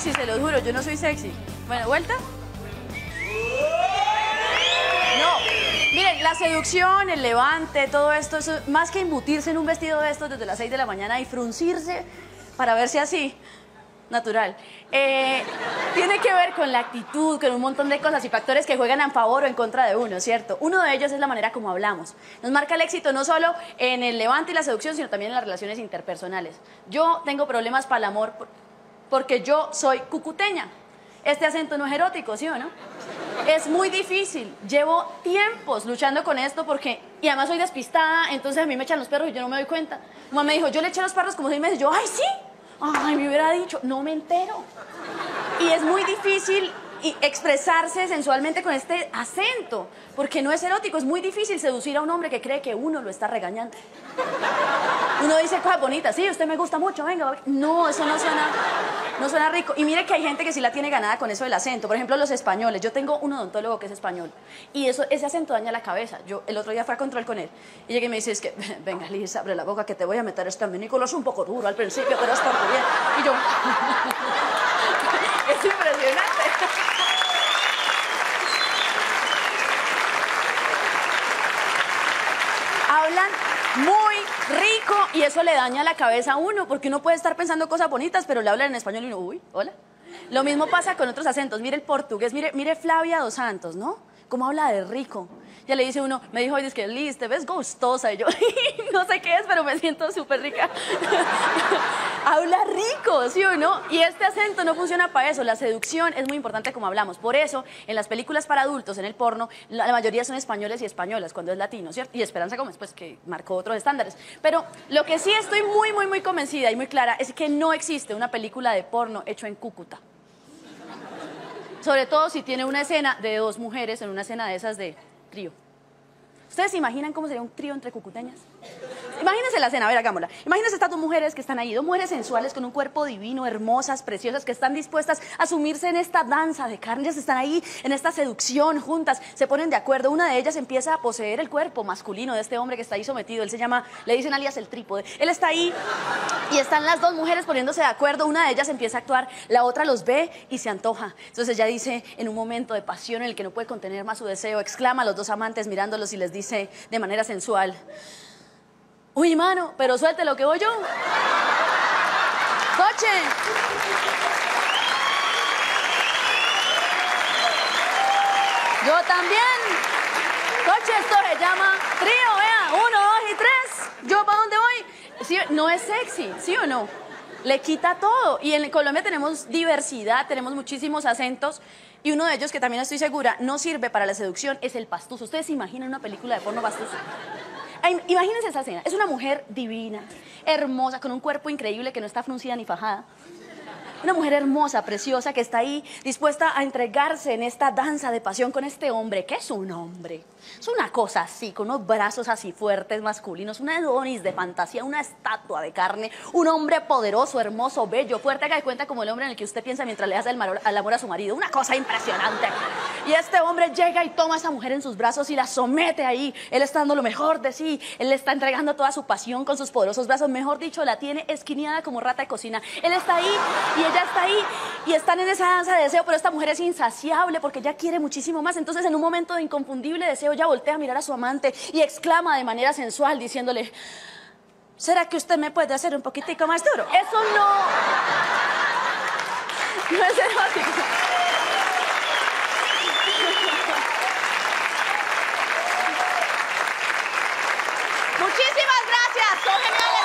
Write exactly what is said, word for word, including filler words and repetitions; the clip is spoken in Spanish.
sexy, se lo juro, yo no soy sexy. Bueno, ¿vuelta? No, miren, la seducción, el levante, todo esto, eso, más que embutirse en un vestido de estos desde las seis de la mañana y fruncirse para verse así, natural, eh, tiene que ver con la actitud, con un montón de cosas y factores que juegan a favor o en contra de uno, ¿cierto? Uno de ellos es la manera como hablamos. Nos marca el éxito no solo en el levante y la seducción, sino también en las relaciones interpersonales. Yo tengo problemas para el amor porque yo soy cucuteña. Este acento no es erótico, ¿sí o no? Es muy difícil. Llevo tiempos luchando con esto porque... Y además soy despistada, entonces a mí me echan los perros y yo no me doy cuenta. Mi mamá me dijo, yo le eché los perros como seis meses. Yo, ¡ay, sí! Ay, me hubiera dicho, no me entero. Y es muy difícil expresarse sensualmente con este acento, porque no es erótico, es muy difícil seducir a un hombre que cree que uno lo está regañando. Uno dice cosas bonitas, sí, usted me gusta mucho, venga. No, eso no suena, no suena rico. Y mire que hay gente que sí la tiene ganada con eso del acento. Por ejemplo, los españoles. Yo tengo un odontólogo que es español y eso, ese acento daña la cabeza. Yo el otro día fui a control con él y llegué y me dice, es que, venga, Liz, abre la boca que te voy a meter este minículo. Es un poco duro al principio, pero es por tu bien. Y yo... es impresionante. Hablan muy rico y eso le daña la cabeza a uno, porque uno puede estar pensando cosas bonitas, pero le hablan en español y uno, uy, hola. Lo mismo pasa con otros acentos. Mire el portugués, mire, mire Flavia dos Santos, ¿no? ¿Cómo habla de rico? Ya le dice uno, me dijo hoy, es que Liz, te ves gustosa. Y yo, no sé qué es, pero me siento súper rica. Habla rico, ¿sí o no? Y este acento no funciona para eso. La seducción es muy importante como hablamos. Por eso, en las películas para adultos, en el porno, la, la mayoría son españoles y españolas, cuando es latino, ¿cierto? Y Esperanza Gómez, pues, que marcó otros estándares. Pero lo que sí estoy muy, muy, muy convencida y muy clara es que no existe una película de porno hecho en Cúcuta. Sobre todo si tiene una escena de dos mujeres en una escena de esas de trío. ¿Ustedes se imaginan cómo sería un trío entre cucuteñas? Imagínense la escena, a ver, hagámosla. Imagínense estas dos mujeres que están ahí, dos mujeres sensuales con un cuerpo divino, hermosas, preciosas, que están dispuestas a sumirse en esta danza de carne. Ellas están ahí en esta seducción juntas, se ponen de acuerdo. Una de ellas empieza a poseer el cuerpo masculino de este hombre que está ahí sometido. Él se llama, le dicen alias el trípode. Él está ahí y están las dos mujeres poniéndose de acuerdo. Una de ellas empieza a actuar, la otra los ve y se antoja. Entonces ella dice, en un momento de pasión en el que no puede contener más su deseo, exclama a los dos amantes mirándolos y les dice de manera sensual, uy, mano, pero suelte lo que voy yo. Coche. Yo también. Coche, esto se llama trío, vea, uno, dos y tres. ¿Yo para dónde voy? ¿Sí? No es sexy, ¿sí o no? Le quita todo. Y en Colombia tenemos diversidad, tenemos muchísimos acentos. Y uno de ellos, que también estoy segura, no sirve para la seducción, es el pastuso. ¿Ustedes se imaginan una película de porno pastuso? Imagínense esa escena. Es una mujer divina, hermosa, con un cuerpo increíble que no está fruncida ni fajada. Una mujer hermosa, preciosa, que está ahí dispuesta a entregarse en esta danza de pasión con este hombre. ¿Qué es un hombre? Es una cosa así, con unos brazos así fuertes, masculinos, una Adonis de fantasía, una estatua de carne, un hombre poderoso, hermoso, bello, fuerte, haga de cuenta como el hombre en el que usted piensa mientras le hace el, el amor a su marido. Una cosa impresionante. Y este hombre llega y toma a esa mujer en sus brazos y la somete ahí. Él está dando lo mejor de sí. Él le está entregando toda su pasión con sus poderosos brazos. Mejor dicho, la tiene esquineada como rata de cocina. Él está ahí y ella está ahí y están en esa danza de deseo, pero esta mujer es insaciable porque ella quiere muchísimo más. Entonces, en un momento de inconfundible deseo, ella voltea a mirar a su amante y exclama de manera sensual diciéndole, ¿será que usted me puede hacer un poquitico más duro? Eso no... no es erótico. Muchísimas gracias, son geniales.